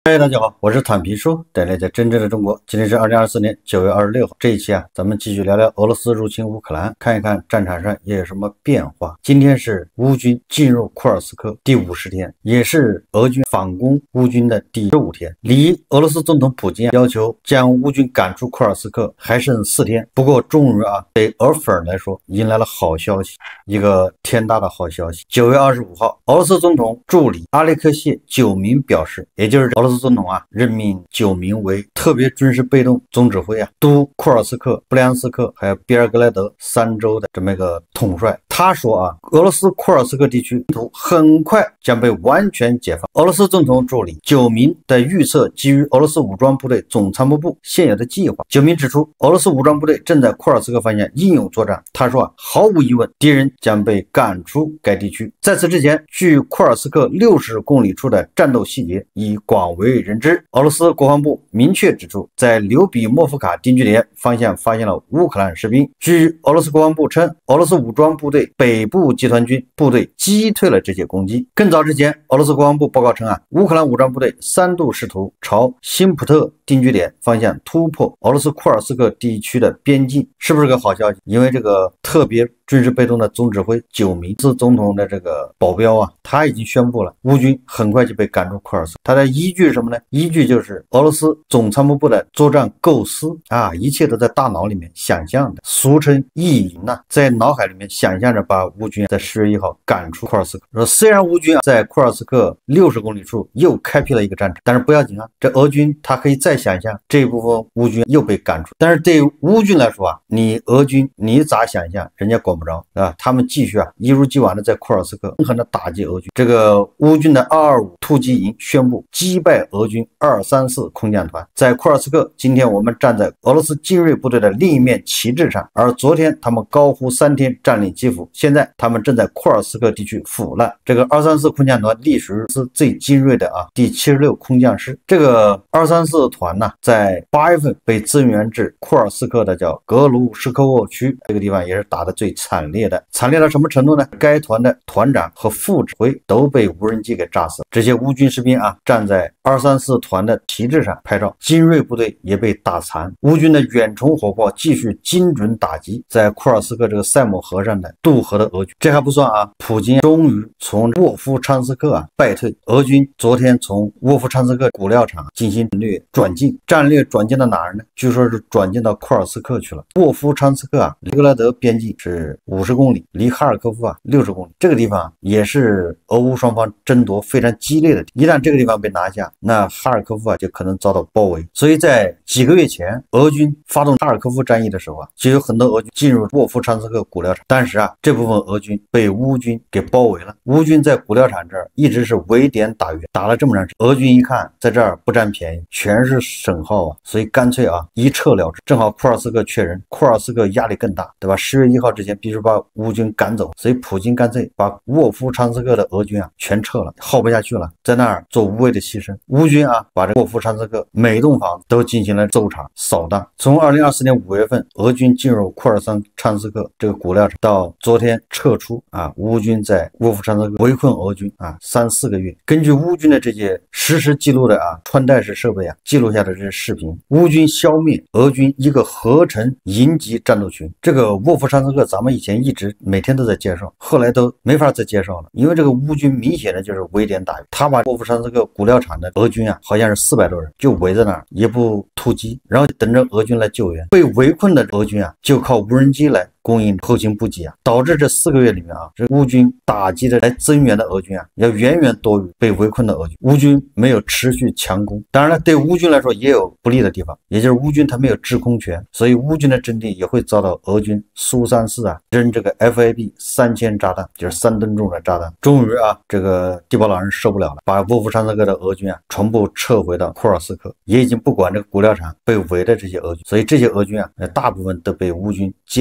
嗨，大家好，我是坦皮叔，带来在真正的中国。今天是2024年9月26号，这一期咱们继续聊聊俄罗斯入侵乌克兰，看一看战场上也有什么变化。今天是乌军进入库尔斯克第50天，也是俄军反攻乌军的第15天。离俄罗斯总统普京要求将乌军赶出库尔斯克还剩4天。不过终于对俄粉来说迎来了好消息，一个天大的好消息。9月25号，俄罗斯总统助理阿列克谢·久明表示，也就是俄罗斯总统任命久明为特别军事被动总指挥督库尔斯克、布良斯克还有别尔格莱德3州的这么一个统帅。他说俄罗斯库尔斯克地区很快将被完全解放。俄罗斯总统助理久明的预测基于俄罗斯武装部队总参谋部现有的计划。久明指出，俄罗斯武装部队正在库尔斯克方向英勇作战。他说毫无疑问，敌人将被赶出该地区。在此之前，距库尔斯克60公里处的战斗细节已广为人知。俄罗斯国防部明确指出，在刘比莫夫卡定居点方向发现了乌克兰士兵。据俄罗斯国防部称，俄罗斯武装部队北部集团军部队击退了这些攻击。更早之前，俄罗斯国防部报告称乌克兰武装部队3度试图朝辛普特定居点方向突破俄罗斯库尔斯克地区的边境。是不是个好消息？因为这个特别军事被动的总指挥久明是总统的这个保镖他已经宣布了乌军很快就被赶出库尔斯克。他的依据是什么呢？依据就是俄罗斯总参谋部的作战构思一切都在大脑里面想象的，俗称意淫在脑海里面想象着把乌军在10月1号赶出库尔斯克。说虽然乌军在库尔斯克60公里处又开辟了一个战场，但是不要紧这俄军他可以再想象这一部分乌军又被赶出。但是对于乌军来说你俄军你咋想象人家管不着他们继续一如既往的在库尔斯克狠狠的打击俄军。这个乌军的225突击营宣布击败俄军234空降团。在库尔斯克，今天我们站在俄罗斯精锐部队的另一面旗帜上，而昨天他们高呼3天占领基辅，现在他们正在库尔斯克地区腐烂。这个234空降团隶属于最精锐的第76空降师。这个234团在8月份被增援至库尔斯克的叫格卢什科沃区，这个地方也是打得最惨烈的。惨烈到什么程度呢？该团的团长和副指挥都被无人机给炸死了。这些乌军士兵站在234团的旗帜上拍照，精锐部队也被打残。乌军的远程火炮继续精准打击在库尔斯克这个塞姆河上的渡河的俄军。这还不算普京终于从沃夫昌斯克败退。俄军昨天从沃夫昌斯克骨料厂进行战略转进到哪儿呢？据说是转进到库尔斯克去了。沃夫昌斯克离格拉德边境是50公里，离哈尔科夫60公里。这个地方也是俄乌双方争夺非常激烈的。一旦这个地方被拿下，那哈尔科夫就可能遭到包围。所以在几个月前，俄军发动哈尔科夫战役的时候就有很多俄军进入沃夫昌斯克骨料厂，但是这部分俄军被乌军给包围了。乌军在骨料厂这儿一直是围点打援，打了这么长时间，俄军一看在这儿不占便宜，全是省号所以干脆一撤了之。正好库尔斯克缺人，库尔斯克压力更大，对吧？10月1号之前必须把乌军赶走，所以普京干脆把沃夫昌斯克的俄军全撤了，耗不下去了，在那儿做无谓的牺牲。乌军把这沃夫昌斯克每栋房都进行了搜查扫荡。从2024年5月份俄军进入库尔昌斯克这个骨料厂到昨天撤出乌军在沃夫昌斯克围困俄军3-4个月。根据乌军的这些实时记录的穿戴式设备记录下的这些视频，乌军消灭俄军一个合成营级战斗群。这个沃夫昌斯克咱们以前一直每天都在介绍，后来都没法再介绍了，因为这个乌军明显的就是围点打援。他把沃夫昌斯克骨料厂的俄军好像是400多人就围在那儿，也不突击，然后等着俄军来救援。被围困的俄军就靠无人机来供应后勤补给导致这4个月里面这乌军打击的来增援的俄军要远远多于被围困的俄军。乌军没有持续强攻，当然了，对乌军来说也有不利的地方，也就是乌军他没有制空权，所以乌军的阵地也会遭到俄军苏34扔这个 FAB 3000炸弹，就是3吨重的炸弹。终于这个地堡老人受不了了，把沃夫昌斯克的俄军全部撤回到库尔斯克，也已经不管这个骨料厂被围的这些俄军，所以这些俄军大部分都被乌军歼灭和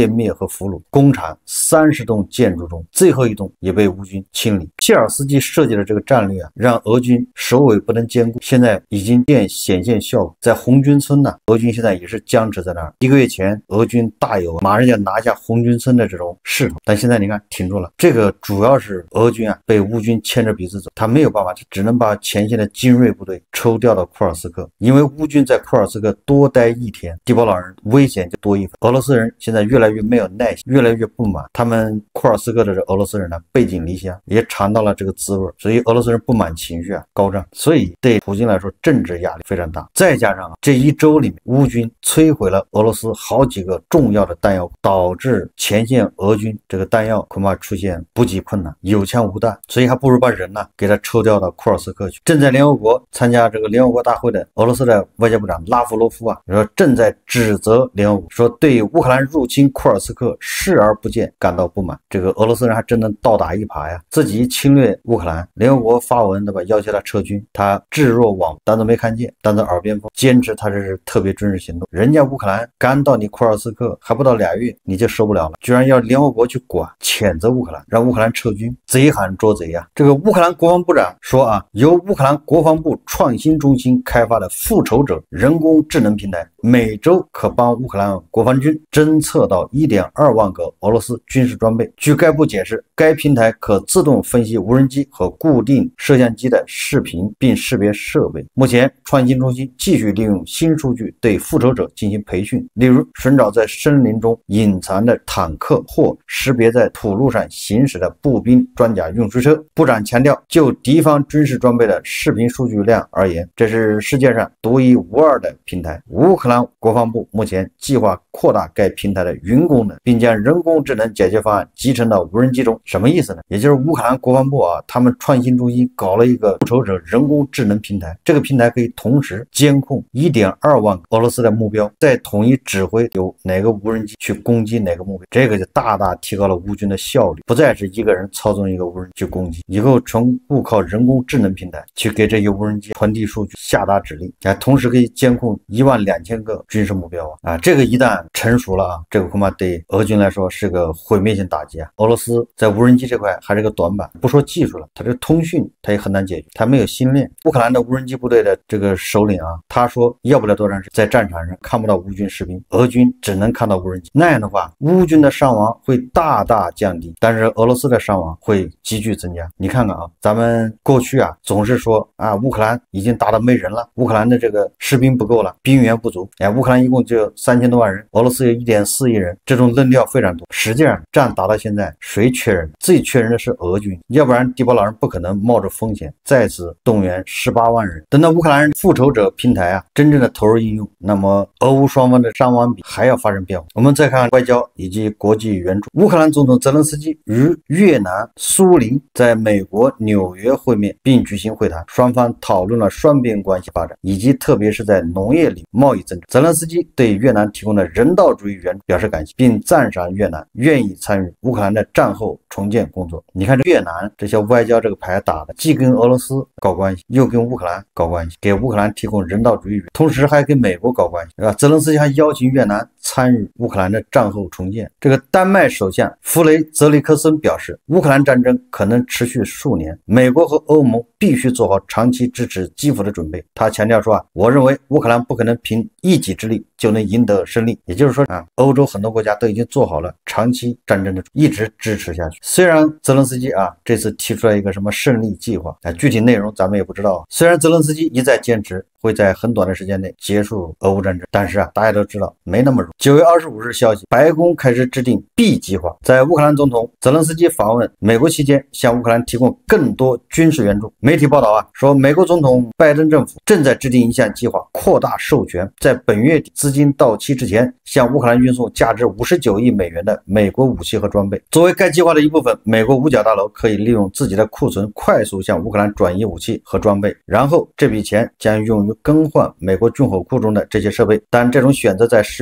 俘虏，工厂30栋建筑中最后一栋也被乌军清理。谢尔斯基设计的这个战略啊，让俄军首尾不能兼顾，现在已经显现效果。在红军村呢，俄军现在也是僵持在那儿。1个月前，俄军大有马上要拿下红军村的这种势头，但现在你看停住了。这个主要是俄军啊被乌军牵着鼻子走，他没有办法，只能把前线的精锐部队抽调到库尔斯克，因为乌军在库尔斯克多待1天，地堡老人危险就多一分。俄罗斯人现在越来越没有耐心，越来越不满。他们库尔斯克的俄罗斯人呢，背井离乡，也尝到了这个滋味，所以俄罗斯人不满情绪啊高涨，所以对普京来说政治压力非常大。再加上这1周里面，乌军摧毁了俄罗斯好几个重要的弹药库，导致前线俄军这个弹药恐怕出现补给困难，有枪无弹，所以还不如把人呢给他抽调到库尔斯克去。正在联合国参加这个联合国大会的俄罗斯的外交部长拉夫罗夫啊，说正在指责联合国，说对乌克兰入侵库尔斯克视而不见感到不满。这个俄罗斯人还真能倒打一耙呀，自己侵略乌克兰，联合国发文对吧，要求他撤军，他置若罔闻，当作没看见，当作耳边风，坚持他这是特别军事行动。人家乌克兰刚到你库尔斯克还不到2月，你就受不了了，居然要联合国去管，谴责乌克兰，让乌克兰撤军，贼喊捉贼呀。这个乌克兰国防部长说啊，由乌克兰国防部创新中心开发的复仇者人工智能平台，每周可帮乌克兰国防军侦测到1.2万个俄罗斯军事装备。据该部解释，该平台可自动分析无人机和固定摄像机的视频，并识别设备。目前，创新中心继续利用新数据对复仇者进行培训，例如寻找在森林中隐藏的坦克或识别在土路上行驶的步兵装甲运输车。部长强调，就敌方军事装备的视频数据量而言，这是世界上独一无二的平台。乌克兰国防部目前计划扩大该平台的云功能，并将人工智能解决方案集成到无人机中。什么意思呢？也就是乌克兰国防部啊，他们创新中心搞了一个复仇者人工智能平台，这个平台可以同时监控1.2万个俄罗斯的目标，再统一指挥有哪个无人机去攻击哪个目标，这个就大大提高了乌军的效率，不再是一个人操纵一个无人机去攻击，以后全部靠人工智能平台去给这些无人机传递数据、下达指令，同时可以监控12000个军事目标啊！这个一旦成熟了啊，这个恐怕对俄军来说是个毁灭性打击啊！俄罗斯在无人机这块还是个短板，不说技术了，它这个通讯它也很难解决，它没有心链。乌克兰的无人机部队的这个首领啊，他说要不了多长时间，在战场上看不到乌军士兵，俄军只能看到无人机，那样的话，乌军的伤亡会大大降低，但是俄罗斯的伤亡会急剧增加。你看看啊，咱们过去啊总是说啊，乌克兰已经打得没人了，乌克兰的这个士兵不够了，兵源不足，乌克兰一共只有3000多万人，俄罗斯有1.4亿人，这种论调非常多。实际上仗打到现在，谁缺人？最缺人的是俄军，要不然地堡老人不可能冒着风险再次动员18万人。等到乌克兰复仇者平台啊真正的投入应用，那么俄乌双方的伤亡比还要发生变化。我们再看外交以及国际援助，乌克兰总统泽连斯基与越南苏林在美国纽约会面并举行会谈，双方讨论了双边关系发展，以及特别是在农业领域贸易增长。泽连斯基对越南提供的人道主义援助表示感谢，并赞赏越南愿意参与乌克兰的战后重建工作。你看这越南这些外交这个牌打的，既跟俄罗斯搞关系，又跟乌克兰搞关系，给乌克兰提供人道主义，同时还跟美国搞关系，对吧？泽连斯基还邀请越南参与乌克兰的战后重建。这个丹麦首相弗雷泽里克森表示，乌克兰战争可能持续数年，美国和欧盟必须做好长期支持基辅的准备。他强调说啊，我认为乌克兰不可能凭一己之力就能赢得胜利，也就是说啊，欧洲很多国家都已经做好了长期战争的一直支持下去。虽然泽连斯基啊这次提出来一个什么胜利计划啊，具体内容咱们也不知道。虽然泽连斯基一再坚持会在很短的时间内结束俄乌战争，但是啊，大家都知道没那么容易。9月25日消息，白宫开始制定 B 计划，在乌克兰总统泽连斯基访问美国期间，向乌克兰提供更多军事援助。媒体报道啊，说美国总统拜登政府正在制定一项计划，扩大授权，在本月底资金到期之前，向乌克兰运送价值59亿美元的美国武器和装备。作为该计划的一部分，美国五角大楼可以利用自己的库存，快速向乌克兰转移武器和装备，然后这笔钱将用于更换美国军火库中的这些设备。但这种选择在10月1日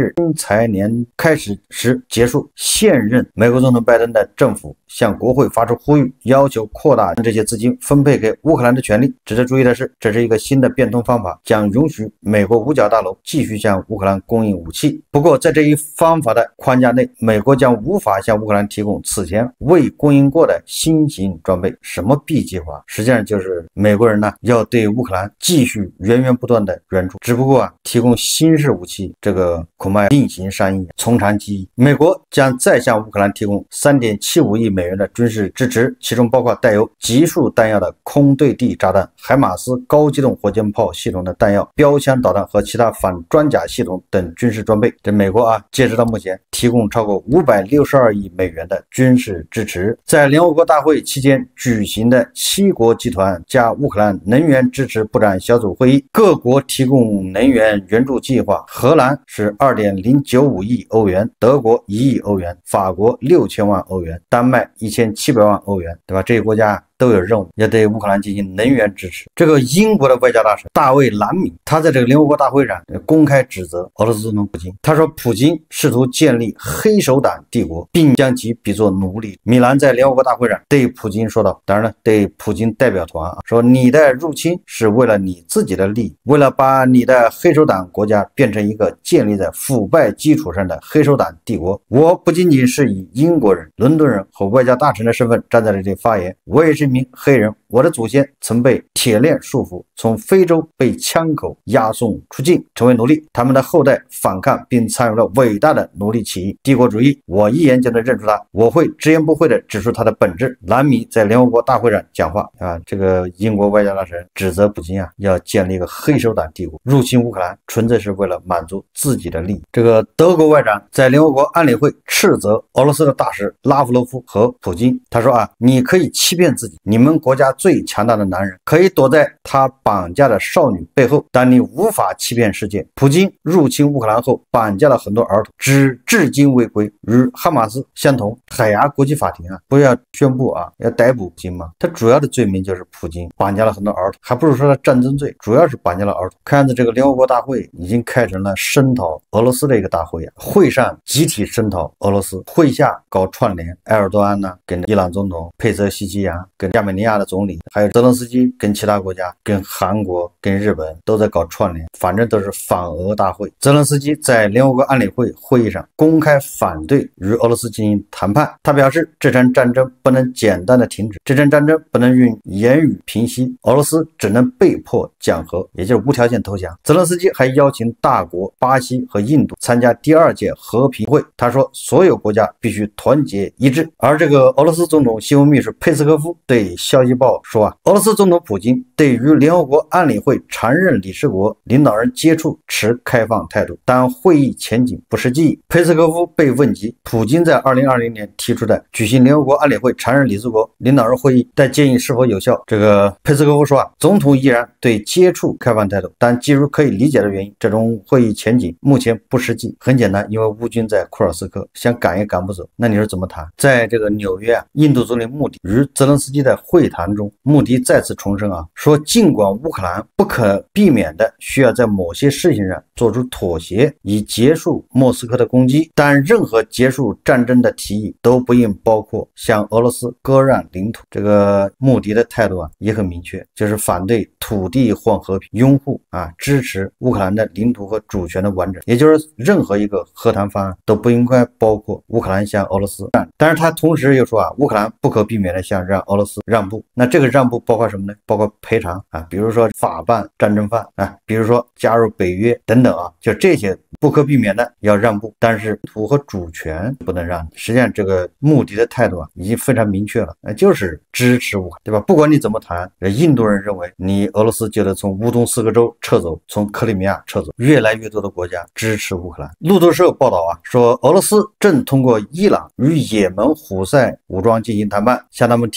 日新财年开始时结束。现任美国总统拜登的政府向国会发出呼吁，要求扩大这些资金分配给乌克兰的权利。值得注意的是，这是一个新的变通方法，将允许美国五角大楼继续向乌克兰供应武器。不过，在这一方法的框架内，美国将无法向乌克兰提供此前未供应过的新型装备。什么 B 计划？实际上就是美国人呢要对乌克兰继续源源不断的援助，只不过提供新式武器，这个恐怕另行商议，从长计议。美国将再向乌克兰提供3.75亿美元的军事支持，其中包括带有集束弹药的空对地炸弹、海马斯高机动火箭炮系统的弹药、标枪导弹和其他反装甲系统等军事装备。这美国截止到目前提供超过562亿美元的军事支持。在联合国大会期间举行的7国集团加乌克兰能源支持部长小组会议，各国提供能源援助计划，荷兰是2.095亿欧元，德国1亿欧元，法国6000万欧元，丹麦1700万欧元，对吧？这些国家都有任务要对乌克兰进行能源支持。这个英国的外交大臣大卫·兰米，他在这个联合国大会上公开指责俄罗斯总统普京。他说，普京试图建立黑手党帝国，并将其比作奴隶。米兰在联合国大会上对普京说道，当然了，对普京代表团说，你的入侵是为了你自己的利益，为了把你的黑手党国家变成一个建立在腐败基础上的黑手党帝国。我不仅仅是以英国人、伦敦人和外交大臣的身份站在这里发言，我也是一名黑人，我的祖先曾被铁链束缚，从非洲被枪口押送出境，成为奴隶。他们的后代反抗并参与了伟大的奴隶起义。帝国主义，我一眼就能认出他，我会直言不讳地指出他的本质。兰米在联合国大会上讲话这个英国外交大臣指责普京要建立一个黑手党帝国，入侵乌克兰纯粹是为了满足自己的利益。这个德国外长在联合国安理会斥责俄罗斯的大使拉夫罗夫和普京，他说你可以欺骗自己，你们国家最强大的男人可以躲在他绑架的少女背后，但你无法欺骗世界。普京入侵乌克兰后绑架了很多儿童，至今未归，与哈马斯相同。海牙国际法庭不要宣布要逮捕普京吗？他主要的罪名就是普京绑架了很多儿童，还不如说他战争罪，主要是绑架了儿童。看样子这个联合国大会已经开成了声讨俄罗斯的一个大会会上集体声讨俄罗斯，会下搞串联，埃尔多安跟伊朗总统佩泽西基扬，跟亚美尼亚的总理，还有泽连斯基跟其他国家，跟韩国跟日本都在搞串联，反正都是反俄大会。泽连斯基在联合国安理会会议上公开反对与俄罗斯进行谈判，他表示这场战争不能简单的停止，这场战争不能用言语平息，俄罗斯只能被迫讲和，也就是无条件投降。泽连斯基还邀请大国巴西和印度参加第2届和平会，他说所有国家必须团结一致。而这个俄罗斯总统新闻秘书佩斯科夫对消息报说俄罗斯总统普京对于联合国安理会常任理事国领导人接触持开放态度，但会议前景不实际。佩斯科夫被问及普京在2020年提出的举行联合国安理会常任理事国领导人会议的建议是否有效，这个佩斯科夫说总统依然对接触开放态度，但基于可以理解的原因，这种会议前景目前不实际。很简单，因为乌军在库尔斯克，想赶也赶不走，那你是怎么谈？在这个纽约印度总理穆迪与泽连斯基的会谈中，穆迪再次重申说尽管乌克兰不可避免的需要在某些事情上做出妥协以结束莫斯科的攻击，但任何结束战争的提议都不应包括向俄罗斯割让领土。这个穆迪的态度也很明确，就是反对土地换和平，拥护支持乌克兰的领土和主权的完整，也就是任何一个和谈方案都不应该包括乌克兰向俄罗斯让。但是他同时又说乌克兰不可避免的向让俄罗斯让步。那这个让步包括什么呢？包括赔偿比如说法办战争犯比如说加入北约等等就这些不可避免的要让步，但是领土和主权不能让。实际上这个穆迪的态度已经非常明确了，就是支持乌克兰，对吧？不管你怎么谈，印度人认为你俄罗斯就得从乌东4个州撤走，从克里米亚撤走。越来越多的国家支持乌克兰。路透社报道说俄罗斯正通过伊朗与也门胡塞武装进行谈判，向他们提供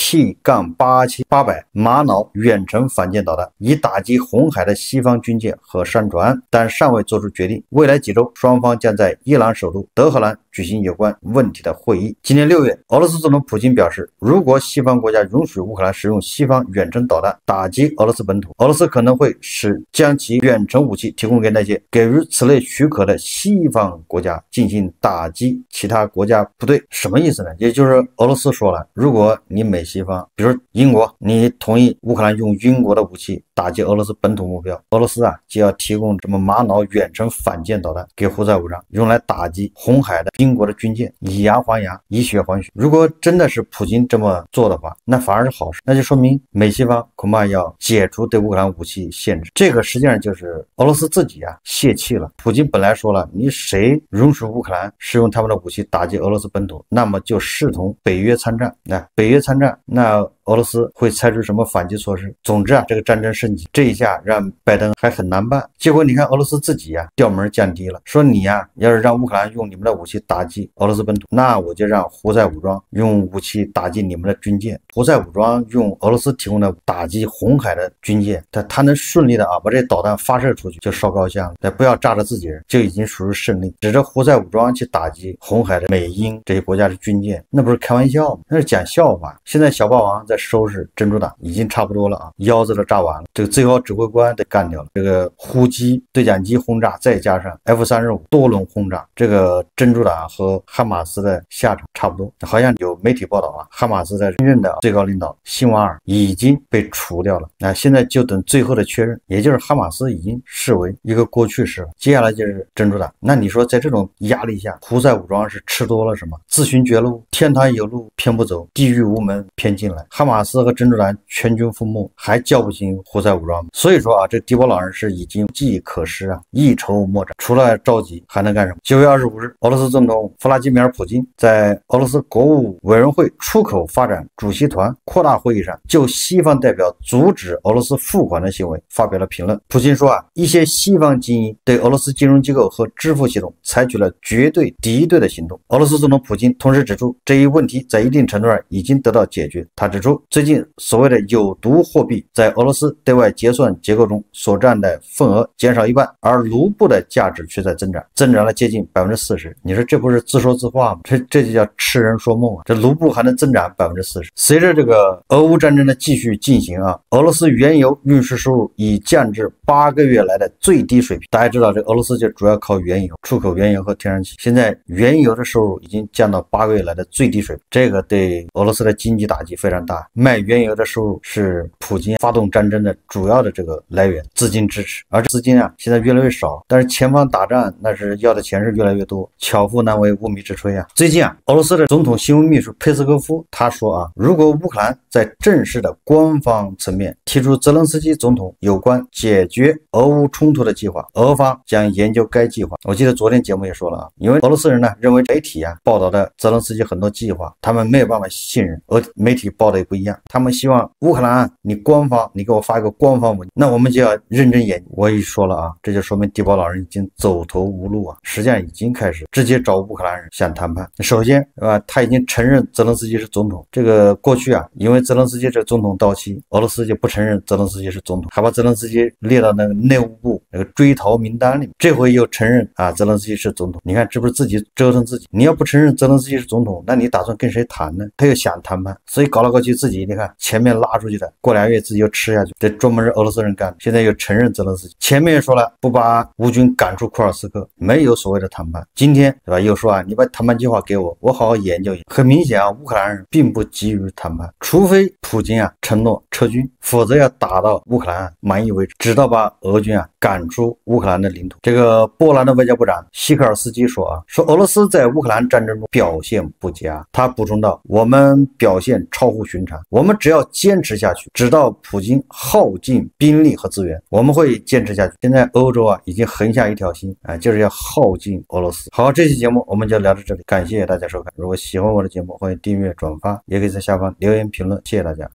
P-800玛瑙远程反舰导弹，以打击红海的西方军舰和商船，但尚未做出决定。未来几周，双方将在伊朗首都德黑兰举行有关问题的会议。今年6月，俄罗斯总统普京表示，如果西方国家允许乌克兰使用西方远程导弹打击俄罗斯本土，俄罗斯可能会将其远程武器提供给那些给予此类许可的西方国家进行打击其他国家部队。什么意思呢？也就是俄罗斯说了，如果你美西方，比如英国，你同意乌克兰用英国的武器打击俄罗斯本土目标，俄罗斯就要提供什么玛瑙远程反舰导弹给胡塞武装，用来打击红海的英国的军舰，以牙还牙，以血还血。如果真的是普京这么做的话，那反而是好事，那就说明美西方恐怕要解除对乌克兰武器限制。这个实际上就是俄罗斯自己泄气了。普京本来说了，你谁允许乌克兰使用他们的武器打击俄罗斯本土，那么就视同北约参战。北约参战，那俄罗斯会采取什么反击措施？总之这个战争升级，这一下让拜登还很难办。结果你看俄罗斯自己调门降低了，说你要是让乌克兰用你们的武器打击俄罗斯本土，那我就让胡塞武装用武器打击你们的军舰。胡塞武装用俄罗斯提供的打击红海的军舰，他能顺利的把这些导弹发射出去，就烧高香了。不要炸着自己人，就已经属于胜利。指着胡塞武装去打击红海的美英这些国家的军舰，那不是开玩笑吗？那是讲笑话。现在小霸王在收拾珍珠党，已经差不多了腰子都炸完了，这个最高指挥官得干掉了。这个呼机、对讲机轰炸，再加上 F-35多轮轰炸，这个珍珠党和哈马斯的下场差不多。好像有媒体报道哈马斯的真正的最高领导辛瓦尔已经被除掉了，现在就等最后的确认，也就是哈马斯已经视为一个过去式了。接下来就是珍珠党。那你说在这种压力下，胡塞武装是吃多了什么？自寻绝路，天堂有路偏不走，地狱无门偏进来。哈马斯和珍珠党全军覆没，还叫不醒胡塞武装。所以说这迪波老人是已经无计可施一筹莫展，除了着急还能干什么？9月25日，俄罗斯总统弗拉基米尔·普京在俄罗斯国务委员会出口发展主席团扩大会议上，就西方代表阻止俄罗斯付款的行为发表了评论。普京说一些西方精英对俄罗斯金融机构和支付系统采取了绝对敌对的行动。俄罗斯总统普京同时指出，这一问题在一定程度上已经得到解决。他指出，最近所谓的有毒货币在俄罗斯对外结算结构中所占的份额减少一半，而卢布的价值却在增长了接近40%。你说这不是自说自话吗？这就叫痴人说梦这卢布还能增长40%。随着这个俄乌战争的继续进行俄罗斯原油运输收入已降至8个月来的最低水平。大家知道这俄罗斯就主要靠原油，出口原油和天然气，现在原油的收入已经降到8个月来的最低水平，这个对俄罗斯的经济打击非常大。卖原油的收入是普京发动战争的主要的这个来源，资金支持，而这资金现在越来越少，但是前方打仗那是要的钱是越来越多，巧妇难为无米之炊最近俄罗斯的总统新闻秘书佩斯科夫他说如果乌克兰在正式的官方层面提出泽连斯基总统有关解决俄乌冲突的计划，俄方将研究该计划。我记得昨天节目也说了因为俄罗斯人认为媒体报道的泽连斯基很多计划他们没有办法信任，而媒体报的也不一样，他们希望乌克兰你官方你给我发一个官方文，那我们就要认真研究。我一说了这就说明地保老人已经走投无路实际上已经开始直接找乌克兰人想谈判。首先他已经承认泽连斯基是总统，这个过去因为泽连斯基这总统到期，俄罗斯就不承认泽连斯基是总统，还把泽连斯基列到那个内务部那个追逃名单里面，这回又承认泽连斯基是总统。你看这不是自己折腾自己？你要不承认泽连斯基是总统，那你打算跟谁谈呢？他又想谈判，所以搞来搞去自己你看前面拉出去的，过2月自己又吃下去，这专门是俄罗斯人干的。现在又承认泽连斯基，前面也说了不把乌军赶出库尔斯克，没有所谓的谈判。今天对吧又说你把谈判计划给我，我好好研究一下。很明显乌克兰人并不急于谈判，除非普京承诺撤军，否则要打到乌克兰满意为止，直到把俄军赶出乌克兰的领土。这个波兰的外交部长希克尔斯基说说俄罗斯在乌克兰战争中表现不佳。他补充道，我们表现超乎寻常，我们只要坚持下去，直到普京耗尽兵力和资源，我们会坚持下去。现在欧洲已经横下一条心就是要耗尽俄罗斯。好，这期节目我们就聊到这里，感谢大家收看。如果喜欢我的节目，欢迎订阅转发，也可以在下方留言评论，谢谢大家。